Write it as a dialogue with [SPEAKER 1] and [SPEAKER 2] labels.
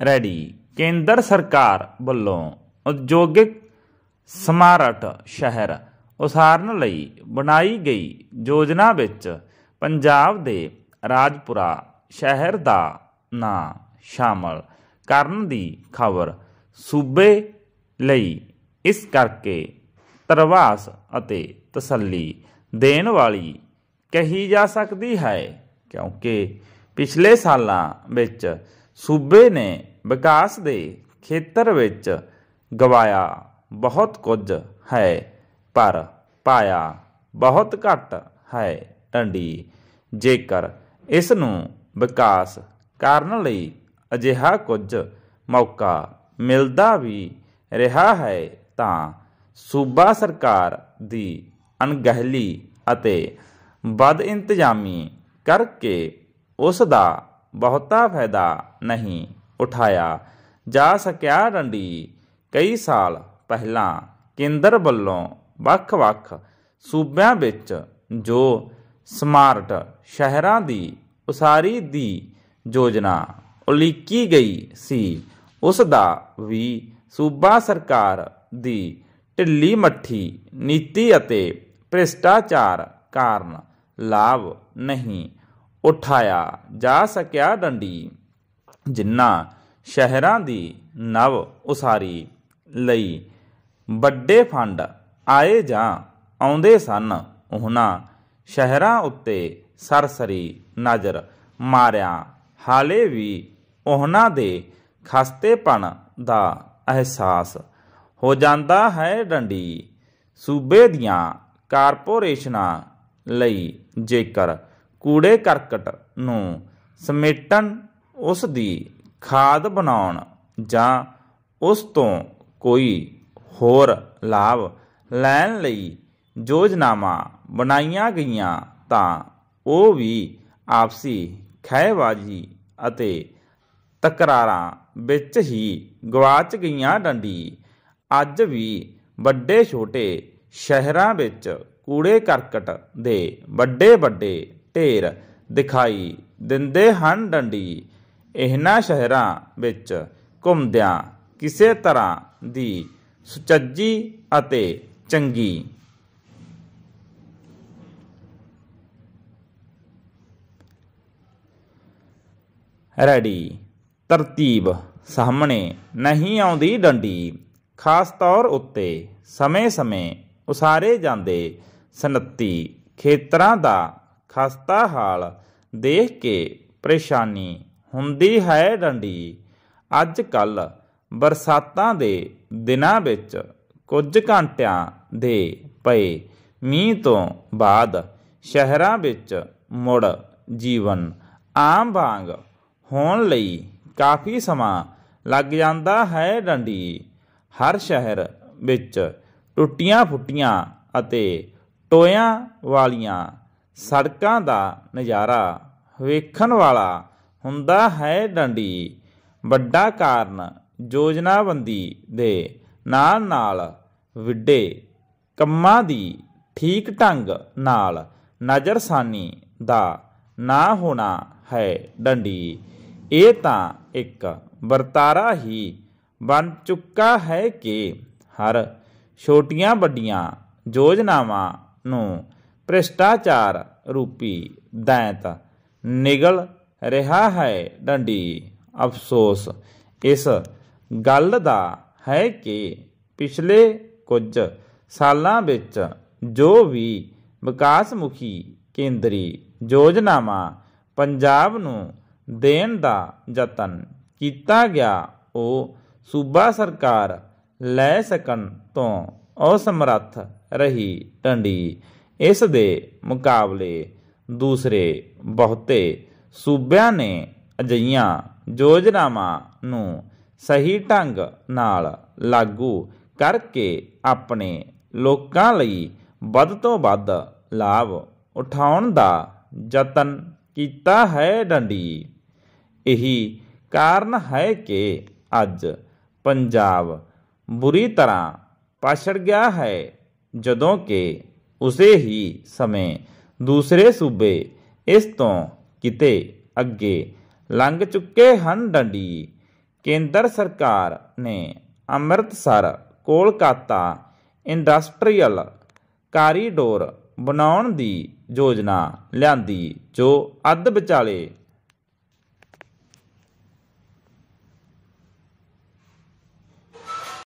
[SPEAKER 1] Ready. ਕੇਂਦਰ ਸਰਕਾਰ ਵੱਲੋਂ ਉਦਯੋਗਿਕ ਸਮਾਰਟ ਸ਼ਹਿਰ ਉਸਾਰਨ ਲਈ ਬਣਾਈ ਗਈ ਯੋਜਨਾ ਵਿੱਚ ਪੰਜਾਬ ਦੇ ਰਾਜਪੁਰਾ ਸ਼ਹਿਰ ਦਾ ਨਾਂ ਸ਼ਾਮਲ ਕਰਨ ਦੀ ਖਬਰ ਸੂਬੇ ਲਈ ਇਸ ਕਰਕੇ ਧਰਵਾਸ ਅਤੇ ਤਸੱਲੀ ਦੇਣ ਵਾਲੀ ਕਹੀ ਜਾ ਸਕਦੀ ਹੈ ਕਿਉਂਕਿ ਪਿਛਲੇ ਸਾਲਾਂ ਵਿੱਚ ਸੂਬੇ ਨੇ ਵਿਕਾਸ ਦੇ ਖੇਤਰ ਵਿੱਚ ਗਵਾਇਆ ਬਹੁਤ ਕੁਝ ਹੈ ਪਰ ਪਾਇਆ ਬਹੁਤ ਘੱਟ ਹੈ ਢੰਡੀ। ਜੇਕਰ ਇਸ ਨੂੰ ਵਿਕਾਸ ਕਰਨ ਲਈ ਅਜਿਹਾ ਕੁਝ ਮੌਕਾ ਮਿਲਦਾ ਵੀ ਰਿਹਾ ਹੈ ਤਾਂ ਸੂਬਾ ਸਰਕਾਰ ਦੀ ਅਣਗਹਿਲੀ ਅਤੇ ਬਦਇੰਤਜ਼ਾਮੀ ਕਰਕੇ ਉਸ ਦਾ ਬਹੁਤਾ ਫਾਇਦਾ ਨਹੀਂ ਉਠਾਇਆ ਜਾ ਸਕਿਆ ਢੰਡੀ। ਕਈ ਸਾਲ ਪਹਿਲਾਂ ਕੇਂਦਰ ਵੱਲੋਂ ਵੱਖ-ਵੱਖ ਸੂਬਿਆਂ ਵਿੱਚ ਜੋ ਸਮਾਰਟ ਸ਼ਹਿਰਾਂ ਦੀ ਉਸਾਰੀ ਦੀ ਯੋਜਨਾ ਉਲੀਕੀ ਗਈ ਸੀ ਉਸ ਦਾ ਵੀ ਸੂਬਾ ਸਰਕਾਰ ਦੀ ਢਿੱਲੀ ਮੱਠੀ ਨੀਤੀ ਅਤੇ ਭ੍ਰਿਸ਼ਟਾਚਾਰ ਕਾਰਨ ਲਾਭ ਨਹੀਂ ਉਠਾਇਆ ਜਾ ਸਕਿਆ ਢੰਡੀ। ਜਿਨ੍ਹਾਂ ਸ਼ਹਿਰਾਂ ਦੀ ਨਵ ਉਸਾਰੀ ਲਈ ਵੱਡੇ ਫੰਡ ਆਏ ਜਾਂ ਆਉਂਦੇ ਸਨ ਉਹਨਾਂ ਸ਼ਹਿਰਾਂ ਉੱਤੇ ਸਰਸਰੀ ਨਜ਼ਰ ਮਾਰਿਆਂ ਹਾਲੇ ਵੀ ਉਹਨਾਂ ਦੇ ਖਸਤੇਪਣ ਦਾ ਅਹਿਸਾਸ ਹੋ ਜਾਂਦਾ ਹੈ ਢੰਡੀ। ਸੂਬੇ ਦੀਆਂ ਕਾਰਪੋਰੇਸ਼ਨਾਂ ਲਈ ਜੇਕਰ ਕੂੜੇ ਕਰਕਟ ਨੂੰ ਸਮੇਟਣ ਉਸ ਦੀ ਖਾਦ ਬਣਾਉਣ ਜਾਂ ਉਸ ਤੋਂ ਕੋਈ ਹੋਰ ਲਾਭ ਲੈਣ ਲਈ ਯੋਜਨਾਵਾਂ ਬਣਾਈਆਂ ਗਈਆਂ ਤਾਂ ਉਹ ਵੀ ਆਪਸੀ ਖਹਿਬਾਜ਼ੀ ਅਤੇ ਤਕਰਾਰਾਂ ਵਿੱਚ ਹੀ ਗਵਾਚ ਗਈਆਂ ਢੰਡੀ। ਅੱਜ ਵੀ ਵੱਡੇ ਛੋਟੇ ਸ਼ਹਿਰਾਂ ਵਿੱਚ ਕੂੜੇ ਕਰਕਟ ਦੇ ਵੱਡੇ ਵੱਡੇ ਢੇਰ ਦਿਖਾਈ ਦਿੰਦੇ ਹਨ ਢੰਡੀ। ਇਹਨਾਂ ਸ਼ਹਿਰਾਂ ਵਿੱਚ ਘੁੰਮਦਿਆਂ ਕਿਸੇ ਤਰ੍ਹਾਂ ਦੀ ਸੁਚੱਜੀ ਅਤੇ ਚੰਗੀ ਰੈਡੀ ਤਰਤੀਬ ਸਾਹਮਣੇ ਨਹੀਂ ਆਉਂਦੀ ਢੰਡੀ। ਖਾਸ ਤੌਰ ਉੱਤੇ ਸਮੇਂ-ਸਮੇਂ ਉਸਾਰੇ ਜਾਂਦੇ ਸਨਅਤੀ ਖੇਤਰਾਂ ਦਾ ਖਸਤਾ ਹਾਲ ਦੇਖ ਕੇ ਪਰੇਸ਼ਾਨੀ ਹੁੰਦੀ ਹੈ ਢੰਡੀ। ਅੱਜ ਕੱਲ੍ਹ ਬਰਸਾਤਾਂ ਦੇ ਦਿਨਾਂ ਵਿੱਚ ਕੁਝ ਘੰਟਿਆਂ ਦੇ ਪਏ ਮੀਂਹ ਤੋਂ ਬਾਅਦ ਸ਼ਹਿਰਾਂ ਵਿੱਚ ਮੁੜ ਜੀਵਨ ਆਮ ਵਾਂਗ ਹੋਣ ਲਈ ਕਾਫੀ ਸਮਾਂ ਲੱਗ ਜਾਂਦਾ ਹੈ ਢੰਡੀ। ਹਰ ਸ਼ਹਿਰ ਵਿੱਚ ਟੁੱਟੀਆਂ ਫੁੱਟੀਆਂ ਅਤੇ ਟੋਇਆਂ ਵਾਲੀਆਂ ਸੜਕਾਂ ਦਾ ਨਜ਼ਾਰਾ ਵੇਖਣ ਵਾਲਾ ਹੁੰਦਾ ਹੈ ਢੰਡੀ। ਵੱਡਾ ਕਾਰਨ ਯੋਜਨਾਬੰਦੀ ਦੇ ਨਾਲ ਵਿੱਢੇ ਕੰਮਾਂ ਦੀ ਠੀਕ ਢੰਗ ਨਾਲ ਨਜ਼ਰਸਾਨੀ ਦਾ ਨਾ ਹੋਣਾ ਹੈ ਢੰਡੀ। ਇਹ ਤਾਂ ਇੱਕ ਵਰਤਾਰਾ ਹੀ ਬਣ ਚੁੱਕਾ ਹੈ ਕਿ ਹਰ ਛੋਟੀਆਂ ਵੱਡੀਆਂ ਯੋਜਨਾਵਾਂ ਨੂੰ ਭ੍ਰਿਸ਼ਟਾਚਾਰ ਰੂਪੀ ਦੈਂਤ ਨਿਗਲ ਰਿਹਾ ਹੈ ਢੰਡੀ। ਅਫਸੋਸ ਇਸ ਗੱਲ ਦਾ ਹੈ ਕਿ ਪਿਛਲੇ ਕੁਝ ਸਾਲਾਂ ਵਿੱਚ ਜੋ ਵੀ ਵਿਕਾਸਮੁਖੀ ਕੇਂਦਰੀ ਯੋਜਨਾਵਾਂ ਪੰਜਾਬ ਨੂੰ ਦੇਣ ਦਾ ਯਤਨ ਕੀਤਾ ਗਿਆ ਉਹ ਸੂਬਾ ਸਰਕਾਰ ਲੈ ਸਕਣ ਤੋਂ ਅਸਮਰੱਥ ਰਹੀ ਢੰਡੀ। ਇਸ ਦੇ ਮੁਕਾਬਲੇ ਦੂਸਰੇ ਬਹੁਤੇ ਸੂਬਿਆਂ ਨੇ ਅਜਿਹੀਆਂ ਯੋਜਨਾਵਾਂ ਨੂੰ ਸਹੀ ਢੰਗ ਨਾਲ ਲਾਗੂ ਕਰਕੇ ਆਪਣੇ ਲੋਕਾਂ ਲਈ ਵੱਧ ਤੋਂ ਵੱਧ ਲਾਭ ਉਠਾਉਣ ਦਾ ਯਤਨ ਕੀਤਾ ਹੈ ਢੰਡੀ। ਇਹੀ ਕਾਰਨ ਹੈ ਕਿ ਅੱਜ ਪੰਜਾਬ ਬੁਰੀ ਤਰ੍ਹਾਂ ਪਛੜ ਗਿਆ ਹੈ ਜਦੋਂ ਕਿ ਉਸੇ ਹੀ ਸਮੇਂ ਦੂਸਰੇ ਸੂਬੇ ਇਸ ਤੋਂ ਕਿਤੇ ਅੱਗੇ ਲੰਘ ਚੁੱਕੇ ਹਨ ਢੰਡੀ। ਕੇਂਦਰ ਸਰਕਾਰ ਨੇ ਅੰਮ੍ਰਿਤਸਰ ਕੋਲਕਾਤਾ ਇੰਡਸਟਰੀਅਲ ਕਾਰੀਡੋਰ ਬਣਾਉਣ ਦੀ ਯੋਜਨਾ ਲਿਆਂਦੀ, ਜੋ ਅੱਧ ਵਿਚਾਲੇ